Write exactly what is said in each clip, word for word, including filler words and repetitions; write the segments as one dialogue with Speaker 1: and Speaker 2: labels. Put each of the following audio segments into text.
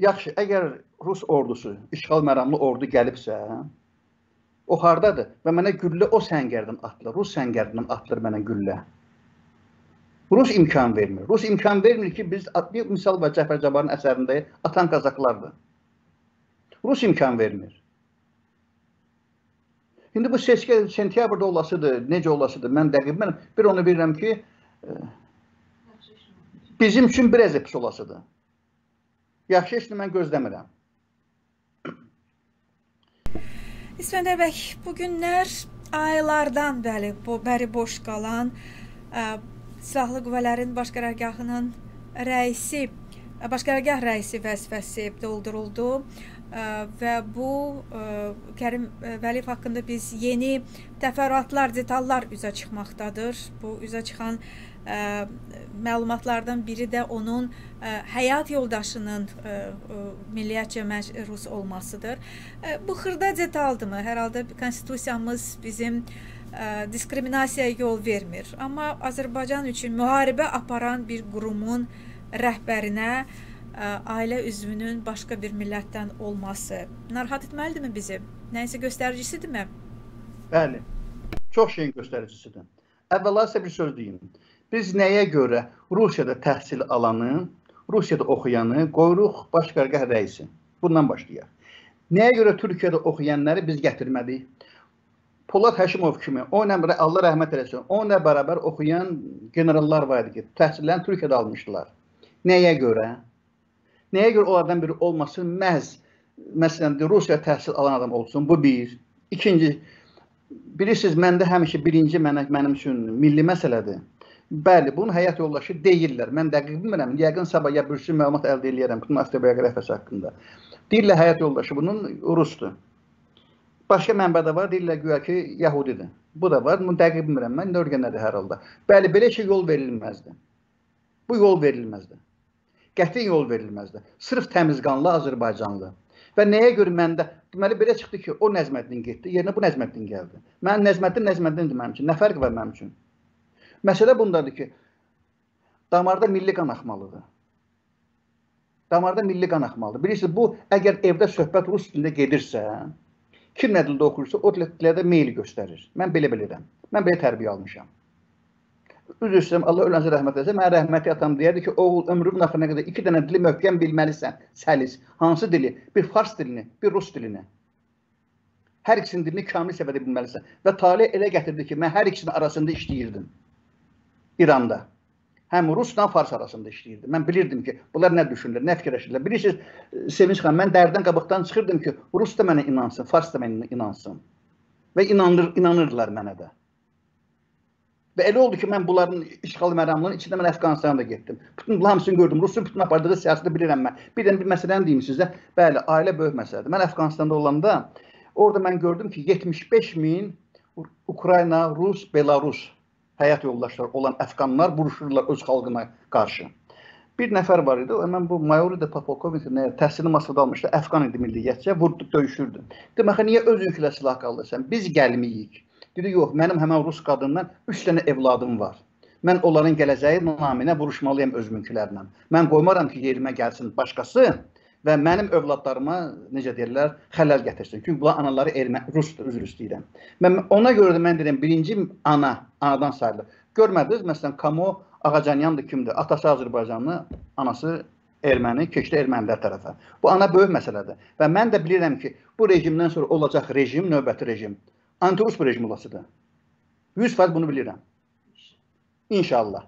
Speaker 1: yaxşı, əgər Rus ordusu, işğal məramlı ordu gəlibsə, o hardadır? Və mənə güllə o səngərdən atılır, Rus səngərdən atılır mənə güllə. Rus imkan vermir. Rus imkan vermir ki, biz, bir misal var Cəfər Cabbarın əsərində, atan Qazaqlardır. Rus imkan vermir. İndi bu seçki sentyabrda olasıdır, necə olasıdır, mən dəqiq bilmirəm. Bir onu bilirəm ki, bizim üçün biraz pis olasıdır. Yaxşı işini mən gözləmirəm.
Speaker 2: İskəndər bəy, bu günlər aylardan bəri, bəri boş qalan ə, Silahlı Qüvvələrin Baş Qərargahının rəisi, Baş Qərargah rəisi vəzifəsi dolduruldu ə, və bu ə, Kərim Vəliyev haqqında biz yeni təfərrüatlar, detallar üzə çıxmaqdadır. Bu üzə çıxan ə, məlumatlardan biri də onun ə, həyat yoldaşının ə, ə, milliyyətcə rus olmasıdır. Ə, bu xırda detaldırmı? Hər halda konstitusiyamız bizim ə, diskriminasiyaya yol vermir. Amma Azərbaycan üçün müharibə aparan bir qurumun rəhbərinə ə, ailə üzvünün başqa bir millətdən olması narahat etməlidirmi bizi? Nəysə göstəricisidirmi?
Speaker 1: Bəli, çox şeyin göstəricisidir. Əvvəla sizə bir söz deyim. Biz nəyə görə Rusiyada təhsil alanı, Rusiyada oxuyanı qoyuruq Baş Qərargah rəisi? Bundan başlayaq. Nəyə görə Türkiyədə oxuyanları biz gətirmədik? Polad Həşimov kimi, o ilə, Allah rəhmət eləsin, o ilə bərabər oxuyan generallar var idi ki, təhsillərini Türkiyədə almışdılar. Nəyə görə? Nəyə görə onlardan biri olmasın, məhz, məsələn, Rusiyada təhsil alan adam olsun, bu bir. İkinci, bilirsiniz, məndə həmişə birinci mənə, mənim üçün milli məsələdir. Bəli, bunun həyat yoldaşı deyirlər. Mən dəqiq bilmirəm, yəqin sabah ya bir sürü məlumat əldə eləyərəm bütün avtobiyografiyası haqqında. Deyirlər, həyat yoldaşı bunun Rusdur. Başqa mənbədə var, deyirlər güya ki, Yahudidir. Bu da var, bunu dəqiq bilmirəm, mən nörgənədir hər halda. Bəli, belə şey yol verilməzdi. Bu yol verilməzdi. Qəti yol verilməzdi. Sırf təmizqanlı Azərbaycanlı. Və nəyə görə məndə, deməli, belə çıxdı ki, o Nəzməddin getdi, yerinə bu Nəzməddin gəldi. Mən Nəzməddin, Nəzməddindir mənim üçün. Nə fərq var mənim üçün? Məsələ bundadır ki, damarda milli qan axmalıdır. Damarda milli qan axmalıdır. Bilirsiniz, bu, əgər evdə söhbət rus dilində gedirsə, kim nə dildə oxuyursa, o dildə meyli göstərir. Mən belə bilirəm. Mən belə tərbiyə almışam. Üzr istəyirəm, Allah ölənsə rəhmət eləsə, mən rəhməti atam deyərdi ki, oğul, ömrümün axırına qədər iki dənə dili möhkəm bilməlisən, səlis. Hansı dili? Bir fars dilini, bir rus dilini. Hər ikisinin dilini kamil səviyyədə bilməlisən. Və talih elə gətirdi ki, mən hər ikisinin arasında işləyirdim. İranda. Həm Rusla Fars arasında işləyirdi. Mən bilirdim ki, bunlar nə düşünürlər, nə fikirləşirlər. Bilirsiniz, Sevinç xanım, mən dərdən qabıqdan çıxırdım ki, Rus da mənə inansın, Fars da mənə inansın. Və inanır, inanırdılar mənə də. Və elə oldu ki, mən bunların işğal məramlının içində mən Əfqanistana da getdim. Bütün bunların hamısını gördüm. Rusun bütün apardığı siyasəti bilirəm mən. Bir dənə bir məsələni deyim sizə. Bəli, ailə böyük məsələdir. Mən Əfqanistanda olanda, orada mən gördüm ki, yetmiş beş min Ukrayna, Rus, Belarus həyat yoldaşları olan əfqanlar vuruşurlar öz xalqına qarşı. Bir nəfər var idi, mən bu mayor idi, Popolkovnik, təhsilini Moskvada almışdı, əfqan idi milliyyətcə, vurduq, döyüşürdü. Demək, niyə öz ülkələ silah qaldırsan? Biz gəlməyik. Dedi, yox, mənim həmən Rus qadından üç dənə evladım var. Mən onların gələcəyi naminə vuruşmalıyam öz mülklərlə. Mən qoymaram ki, yerimə gəlsin başqası və mənim övladlarıma, necə deyirlər, xələl gətirsin. Çünki bunlar anaları ermə, Rusdur, üzr istəyirəm. Mən ona görə də mən deyirəm, birinci ana, anadan sayılır. Görmədiniz, məsələn, Kamo Ağacanyandır kimdir? Atası Azərbaycanlı, anası erməni, keçdi ermənilər tərəfə. Bu ana böyük məsələdir. Və mən də bilirəm ki, bu rejimdən sonra olacaq rejim, növbəti rejim, anti-Rus bir rejim olasıdır. yüz faiz bunu bilirəm. İnşallah.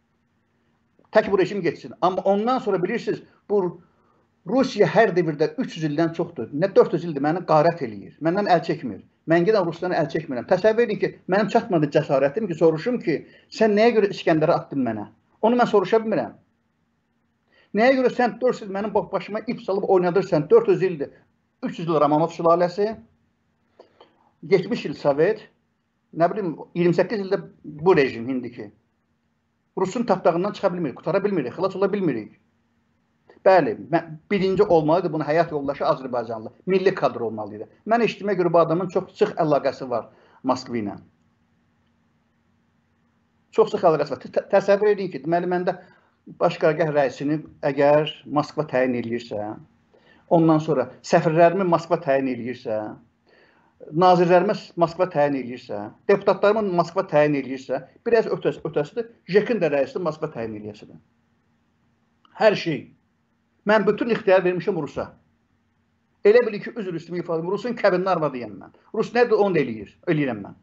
Speaker 1: Tək bu rejim geçsin. Amma ondan sonra bilirsiniz, bu Rusiya hər devirdə üç yüz ildən çoxdur. Nə dörd yüz ildir məni qarət eləyir. Məndən əl çəkmir. Mən gedən Ruslarına əl çəkmirəm. Təsəvvür edin ki, mənim çatmadı cəsarətim ki, soruşum ki, sən nəyə görə İskəndərə atdın mənə? Onu mən soruşa bilmirəm. Nəyə görə sən dörd yüz il mənim başıma ip salıb oynadırsan, dörd yüz ildir. üç yüz il Romanov sülaləsi, yetmiş il Sovet, nə bilim, iyirmi səkkiz ildə bu rejim indiki. Rusun tapdağından çıxa bilmirik, qutara bilmirik, xilas ola bilmirik. Bəli, birinci olmalıdır, bunun həyat yoldaşı Azərbaycanlı, milli kadr olmalıydı. Mən eşitdiyimə görə bu adamın çox sıx əlaqəsi var Moskva ilə. Çox sıx əlaqəsi var. Təsəvvür edin ki, deməli, məndə Baş Qərargah rəisini əgər Moskva təyin edirsə, ondan sonra səfirlərimi Moskva təyin eləyirsə, nazirlərimi Moskva təyin eləyirsə, deputatlarımı Moskva təyin eləyirsə, biraz ötəsi, ötəsidir, JEK-in də rəisini Moskva təyin eləyəsidir. Hər şey. Mən bütün ixtiyar vermişim Rusa. Elə bilir ki, üzr üstümü ifadım, Rusun kəbinini arvadıyım mən. Rus nədir, onu da eləyir, eləyirəm mən.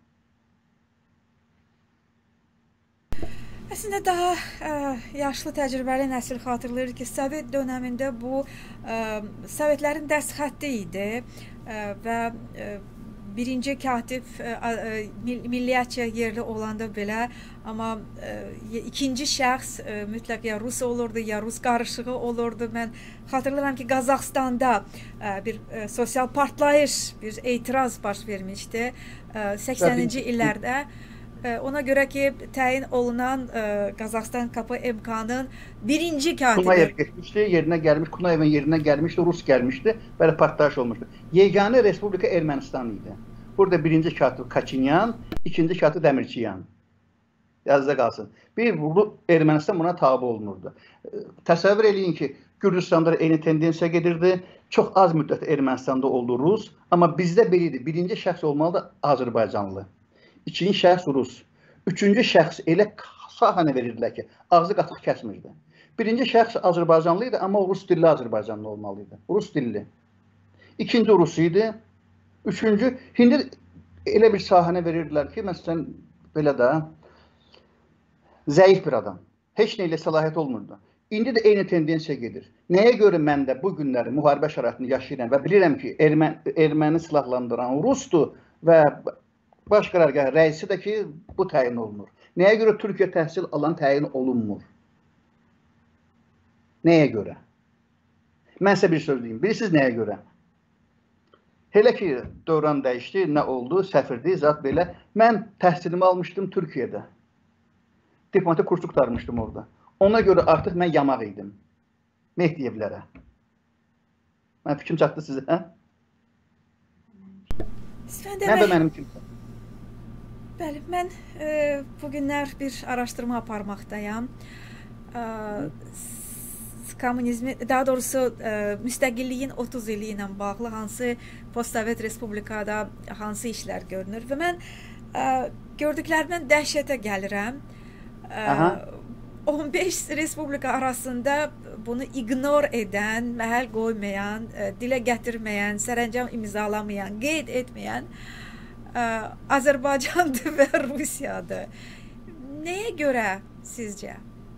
Speaker 2: Əslində daha ə, yaşlı təcrübəli nəsil xatırlayır ki, Sovet dönəmində bu ə, Sovetlərin dəst xətti idi ə, və ə, birinci katib ə, ə, milliyyətcə yerli olanda belə, amma ə, ikinci şəxs ə, mütləq ya Rus olurdu, ya Rus qarışığı olurdu. Mən xatırlayıram ki, Qazaxstanda ə, bir ə, sosial partlayış, bir etiraz baş vermişdi ə, səksəninci illərdə. Ona görə ki, təyin olunan ə, Qazaxstan K P M K-nın birinci katibi.
Speaker 1: Kunayev getmişdi, yerinə gəlmiş, Kunayevin yerinə gəlmişdi, Rus gəlmişdi, belə partlayış olmuşdu. Yeganə Respublika Ermənistan idi. Burada birinci katib Kaçinyan, ikinci katib Dəmirçiyan. Yazda qalsın. Bir Ermənistan buna tabi olunurdu. Təsəvvür eləyin ki, Gürcüstanda eyni tendensiya gedirdi. Çox az müddət Ermənistanda oldu Rus, amma bizdə belə idi. Birinci şəxs olmalıdır Azərbaycanlı. İkinci şəxs Rus. Üçüncü şəxs elə sahəni verirdilər ki, ağzı qatıq kəsmirdi. Birinci şəxs Azərbaycanlı idi, amma Rus dilli Azərbaycanlı olmalıydı. Rus dilli. İkinci Rus idi. Üçüncü, indi elə bir sahəni verirdilər ki, məsələn, belə də zəif bir adam. Heç nə ilə səlahiyyət olmurdu. İndi də eyni tendensiya gedir. Nəyə görə mən də bu günləri müharibə şəraitini yaşayıram və bilirəm ki, erməni, erməni silahlandıran Rusdur və baş qərargah rəisi də ki, bu təyin olunur. Nəyə görə Türkiyə təhsil alan təyin olunmur? Nəyə görə? Mən sizə bir söz deyim. Bilirsiniz nəyə görə? Hələ ki, dövran dəyişdi, nə oldu, səfirdi, zat belə. Mən təhsilimi almışdım Türkiyədə. Diplomatik kursu qurtarmışdım orada. Ona görə artıq mən yamaq idim. Mehdiyevlərə. Mən fikrim çatdı sizə, hə? Nə də mənim kimsə?
Speaker 2: Bəli, mən e, bugünlər bir araşdırma aparmaqdayam. E, komünizmi, daha doğrusu e, müstəqilliyin otuz ili ilə bağlı hansı postsovet respublikada hansı işlər görünür və mən e, gördüklərimdən dəhşətə gəlirəm. E, on beş respublika arasında bunu ignor edən, məhəl qoymayan, e, dilə gətirməyən, sərəncam imzalamayan, qeyd etməyən Azərbaycandır və Rusiyadır. Nəyə görə sizcə?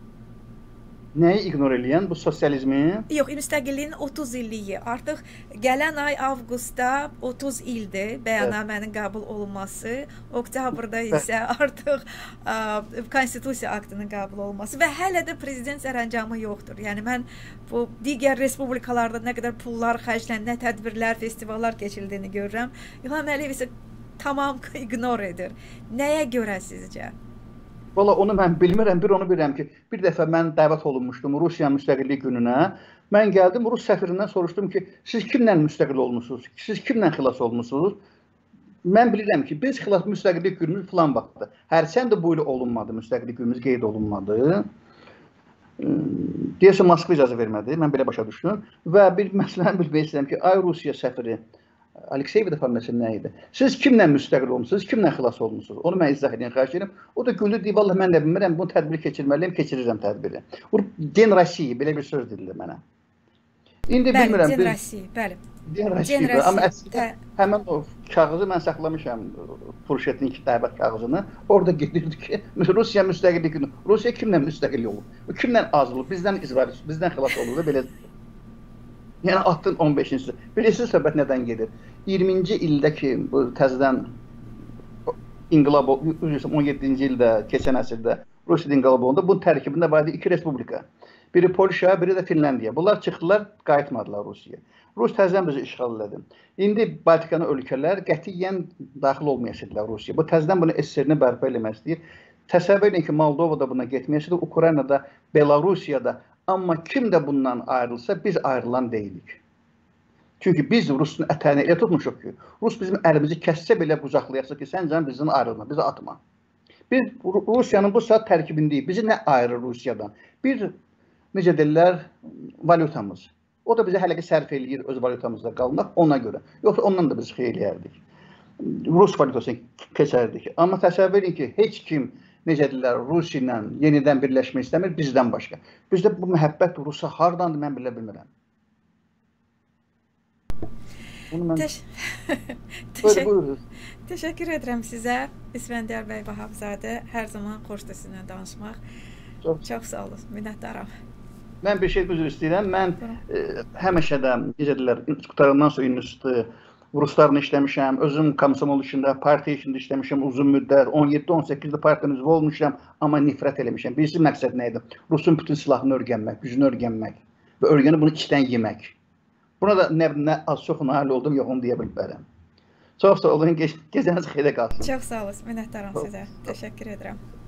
Speaker 1: Nəyi ignor eləyən? Bu sosializmi?
Speaker 2: Yox, müstəqilliyin otuz illiyi. Artıq gələn ay avqustda otuz ildir bəyannamənin qəbul olunması. Oktyabrda isə artıq ə, konstitusiya aktının qəbul olunması və hələ də prezident sərəncamı yoxdur. Yəni mən bu digər respublikalarda nə qədər pullar xərclən, nə tədbirlər, festivallar keçildiyini görürəm. İlham Əliyev isə tamam ignor edir. Nəyə görə sizcə?
Speaker 1: Valla onu mən bilmirəm, bir onu bilirəm ki, bir dəfə mən dəvət olunmuşdum Rusiya müstəqillik gününə. Mən gəldim, Rus səfirindən soruşdum ki, siz kimlə müstəqil olmuşsunuz? Siz kimlə xilas olmuşsunuz? Mən bilirəm ki, biz xilas müstəqillik günümüz filan vaxtdır. Hərçənd də bu il olunmadı, müstəqillik günümüz qeyd olunmadı. Deyəsə, Moskva icazə vermədi, mən belə başa düşdüm. Və bir məsələni bilmək istəyirəm ki, ay Rusiya səfiri, Alekseyev də məsələ nə idi? Siz kimlə müstəqil olmuşsunuz, kimlə xilas olmuşsunuz? Onu mən izah edin, xahiş edirəm. O da güldü, deyib, vallahi mən də bilmirəm, bunu tədbiri keçirməliyim, keçirirəm tədbiri. Den Rasiyi, belə bir söz dedilir mənə. İndi
Speaker 2: bəli,
Speaker 1: bilmirəm.
Speaker 2: Den Rasiyi, bəli.
Speaker 1: Den Rasiyi, amma əslində həmən o kağızı mən saxlamışam, Purşetin kitabət kağızını. Orada gedirdi ki, Rusiya müstəqillik günü. Rusiya kimlə müstəqil olub? Kimlə azılıb? Bizdən izvar, bizdən xilas olub da belə. Yəni attın on beşinci. Bilirsiniz söhbət nədən gedir? iyirminci ildəki bu təzədən inqilab, on yeddinci ildə, keçən əsrdə Rusiyada inqilab olunda bunun tərkibində var idi iki respublika. Biri Polşa, biri də Finlandiya. Bunlar çıxdılar, qayıtmadılar Rusiyaya. Rus təzədən bizi işğal elədi. İndi Baltikanı ölkələr qətiyyən daxil olmayasıdırlar Rusiyaya. Bu təzədən bunu S S R-ni bərpa eləmək istəyir. Təsəvvür edin ki, Moldovada buna getməyəsidir, Ukraynada, Belarusiyada. Amma kim də bundan ayrılsa, biz ayrılan deyilik. Çünki biz Rusun ətəyini elə tutmuşuq ki, Rus bizim əlimizi kəssə belə qucaqlayaqsa ki, sən canım bizdən ayrılma, bizi atma. Biz Rusiyanın bu saat tərkibindəyik. Bizi nə ayırır Rusiyadan? Bir, necə deyirlər, valyutamız. O da bizə hələ ki sərf eləyir öz valyutamızda qalmaq ona görə. Yoxsa ondan da biz xeyli eləyərdik. Rus valyutasını keçərdik. Amma təsəvvür edin ki, heç kim necə deyirlər, Rusiya ilə yenidən birləşmək istəmir bizdən başqa. Bizdə bu məhəbbət Rusa hardandır mən bilə bilmirəm. Mən... Təş
Speaker 2: Təşək Təşəkkür edirəm sizə İsfəndiyar bəy Vahabzadə. Hər zaman xoşdur sizinlə danışmaq. Çox, Çox sağ olun, minnətdaram.
Speaker 1: Mən bir şey üzr istəyirəm. Mən e, həmişə də necə deyirlər, qutarandan sonra institutda Ruslarla işləmişəm, özüm komsomol işində, partiya işində işləmişəm uzun müddət, on yeddi on səkkizdə partiyanın üzvü olmuşam, amma nifrət eləmişəm. Birisi məqsəd nə idi? Rusun bütün silahını öyrənmək, gücünü öyrənmək və öyrənib bunu içdən yemək. Buna da nə, nə az çox nail oldum, yox onu deyə bilmərəm. Çox sağ olun, gecəniz xeyrə qalsın.
Speaker 2: Çox sağ olun, minnətdaram sizə. Təşəkkür edirəm.